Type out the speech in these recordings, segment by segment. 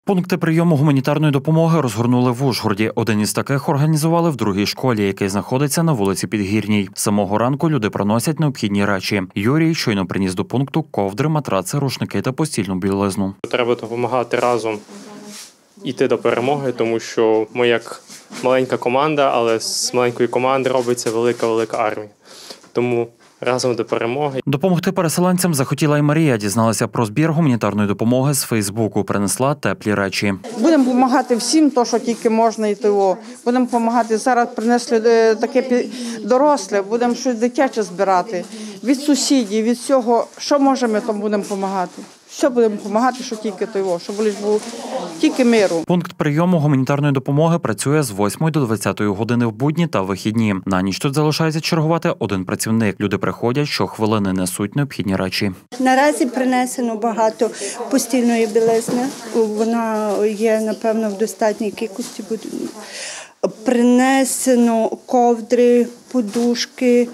Пункти прийому гуманітарної допомоги розгорнули в Ужгороді. Один із таких організували в другій школі, який знаходиться на вулиці Підгірній. З самого ранку люди приносять необхідні речі. Юрій щойно приніс до пункту ковдри, матраци, рушники та постільну білизну. Треба допомагати разом йти до перемоги, тому що ми як маленька команда, але з маленької команди робиться велика армія. Тому разом до перемоги. Допомогти переселенцям захотіла і Марія. Дізналася про збір гуманітарної допомоги з Фейсбуку. Принесла теплі речі. Будемо допомагати всім, то, що тільки можна йти. Будемо допомагати. Зараз принесли таке доросле, будемо щось дитяче збирати. Від сусідів, від всього, що можемо, то будемо допомагати. Що будемо допомагати, що тільки того, щоб був тільки миру. Пункт прийому гуманітарної допомоги працює з 8 до 20 години в будні та вихідні. На ніч тут залишається чергувати один працівник. Люди приходять, щохвилини несуть необхідні речі. Наразі принесено багато постільної білизни. Вона є, напевно, в достатній кількості. Принесено ковдри, подушки,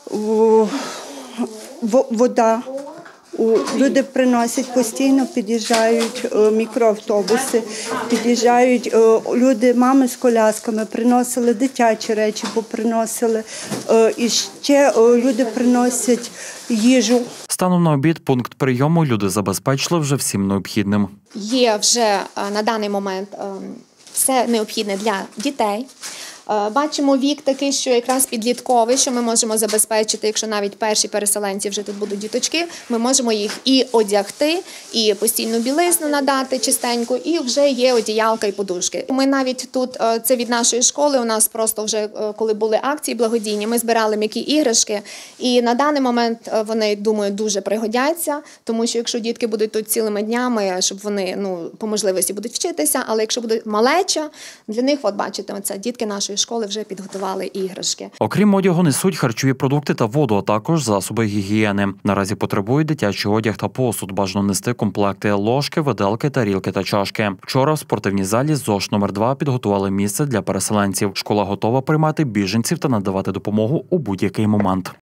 вода. Люди приносять постійно, під'їжджають мікроавтобуси, під'їжджають люди, мами з колясками, приносили дитячі речі, поприносили. І ще люди приносять їжу. Станом на обід пункт прийому люди забезпечили вже всім необхідним. Є вже на даний момент все необхідне для дітей. Бачимо вік такий, що якраз підлітковий, що ми можемо забезпечити, якщо навіть перші переселенці вже тут будуть діточки, ми можемо їх і одягти, і постільну білизну надати чистеньку, і вже є одіялка і подушки. Ми навіть тут, це від нашої школи, у нас просто вже, коли були акції благодійні, ми збирали м'які іграшки, і на даний момент вони, думаю, дуже пригодяться, тому що якщо дітки будуть тут цілими днями, щоб вони, по можливості будуть вчитися, але якщо буде малеча, для них, от бачите, це дітки нашої школи вже підготували іграшки. Окрім одягу, несуть харчові продукти та воду, а також засоби гігієни. Наразі потребують дитячий одяг та посуд. Бажано нести комплекти – ложки, виделки, тарілки та чашки. Вчора в спортивній залі ЗОШ номер 2 підготували місце для переселенців. Школа готова приймати біженців та надавати допомогу у будь-який момент.